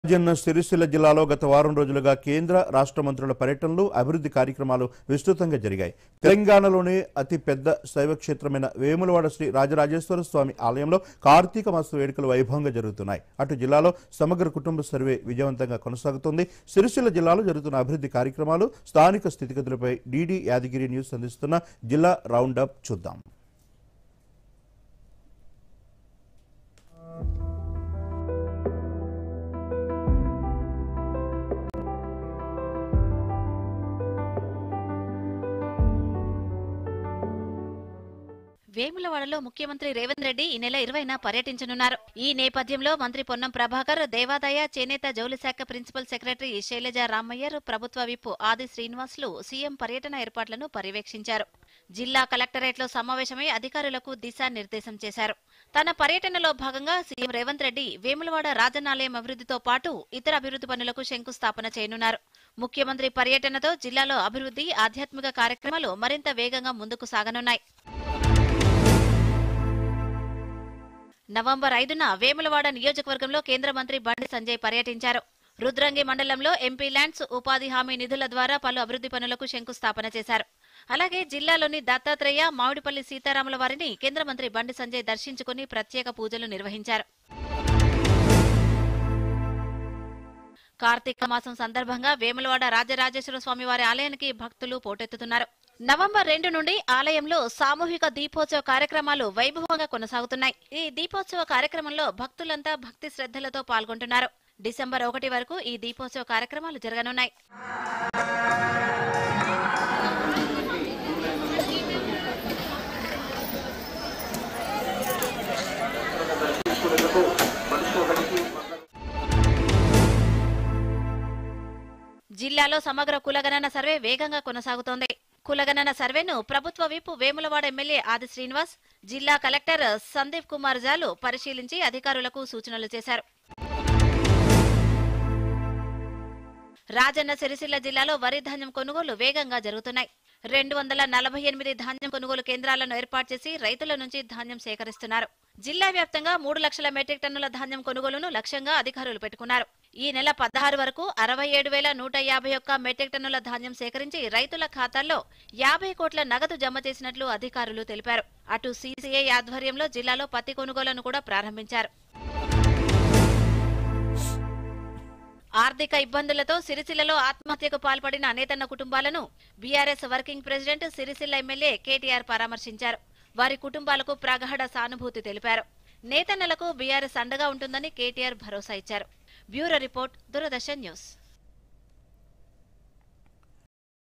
రాజన్న సిరిసిల్ల జిల్లాలో గత వారం రోజులుగా కేంద్ర రాష్ట్ర మంత్రుల పర్యటనలు అభివృద్ధి కార్యక్రమాలు విస్తృతంగా జరిగాయి. తెలంగాణలోనే అతి పెద్ద శైవ క్షేత్రమైన వేములవాడ శ్రీ రాజరాజేశ్వర స్వామి ఆలయంలో కార్తీక మాస వేడుకలు వైభవంగా జరుగుతున్నాయి. అటు జిల్లాలో సమగ్ర కుటుంబ సర్వే విజయవంతంగా కొనసాగుతోంది. సిరిసిల్ల జిల్లాలో జరుగుతున్న అభివృద్ధి కార్యక్రమాలు, స్థానిక స్థితిగతులపై డిడి యాదగిరి న్యూస్ అందిస్తున్న జిల్లా రౌండప్ చూద్దాం. వేములవాడలో ముఖ్యమంత్రి రేవంత్ రెడ్డి ఈ నెల 20న పర్యటించనున్నారు. ఈ నేపథ్యంలో మంత్రి పొన్నం ప్రభాకర్, దేవాదాయ, చేనేత జౌళి శాఖ ప్రిన్సిపల్ సెక్రటరీ శైలజ రామయ్యర్, ప్రభుత్వ విప్ ఆది శ్రీనివాసులు సీఎం పర్యటన ఏర్పాట్లను పర్యవేక్షించారు. జిల్లా కలెక్టరేట్లో సమావేశమై అధికారులకు దిశానిర్దేశం చేశారు. తన పర్యటనలో భాగంగా సీఎం రేవంత్ రెడ్డి వేములవాడ రాజనాలయం అభివృద్ధితో పాటు ఇతర అభివృద్ధి పనులకు శంకుస్థాపన చేయనున్నారు. ముఖ్యమంత్రి పర్యటనతో జిల్లాలో అభివృద్ధి, ఆధ్యాత్మిక కార్యక్రమాలు మరింత వేగంగా ముందుకు సాగనున్నాయి. నవంబర్ 5న వేములవాడ నియోజకవర్గంలో కేంద్ర మంత్రి బండి సంజయ్ పర్యటించారు. రుద్రంగి మండలంలో ఎంపీ ల్యాండ్స్, ఉపాధి హామీ నిధుల ద్వారా పలు అభివృద్ధి పనులకు శంకుస్థాపన చేశారు. అలాగే జిల్లాలోని దత్తాత్రేయ, మామిడిపల్లి సీతారాముల వారిని కేంద్ర మంత్రి బండి సంజయ్ దర్శించుకుని ప్రత్యేక పూజలు నిర్వహించారు. కార్తీక మాసం సందర్భంగా వేములవాడ రాజరాజేశ్వర స్వామి వారి ఆలయానికి భక్తులు పోటెత్తుతున్నారు. నవంబర్ 2 నుండి ఆలయంలో సామూహిక దీపోత్సవ కార్యక్రమాలు వైభవంగా కొనసాగుతున్నాయి. ఈ దీపోత్సవ కార్యక్రమంలో భక్తులంతా భక్తి శ్రద్ధలతో పాల్గొంటున్నారు. డిసెంబర్ 1 వరకు ఈ దీపోత్సవ కార్యక్రమాలు జరగనున్నాయి. జిల్లాలో సమగ్ర కులగణన సర్వే వేగంగా కొనసాగుతోంది. కులగణన సర్వేను ప్రభుత్వ విప్ వేములవాడ ఎమ్మెల్యే ఆది శ్రీనివాస్, జిల్లా కలెక్టర్ సందీప్ కుమార్ జాలు పరిశీలించి అధికారులకు సూచనలు చేశారు. రాజన్న సిరిసిల్ల జిల్లాలో వరి ధాన్యం కొనుగోలు వేగంగా జరుగుతున్నాయి. 248 ధాన్యం కొనుగోలు కేంద్రాలను ఏర్పాటు చేసి రైతుల నుంచి ధాన్యం సేకరిస్తున్నారు. జిల్లా వ్యాప్తంగా 3 లక్షల మెట్రిక్ టన్నుల ధాన్యం కొనుగోలును లక్ష్యంగా అధికారులు పెట్టుకున్నారు. ఈ నెల 16 వరకు 67,151 మెట్రిక్ టన్నుల ధాన్యం సేకరించి రైతుల ఖాతాల్లో 50 కోట్ల నగదు జమ చేసినట్లు అధికారులు తెలిపారు. అటు సీసీఐ ఆధ్వర్యంలో జిల్లాలో పత్తి కొనుగోలును కూడా ప్రారంభించారు. ఆర్థిక ఇబ్బందులతో సిరిసిల్లలో ఆత్మహత్యకు పాల్పడిన నేతన్న కుటుంబాలను BRS working president, Sircilla MLA KTR పరామర్శించారు. వారి కుటుంబాలకు ప్రగాఢ సానుభూతి తెలిపారు. నేతన్నలకు బీఆర్ఎస్ అండగా ఉంటుందని కేటీఆర్ భరోసా ఇచ్చారు. Bureau report, Doordarshan news.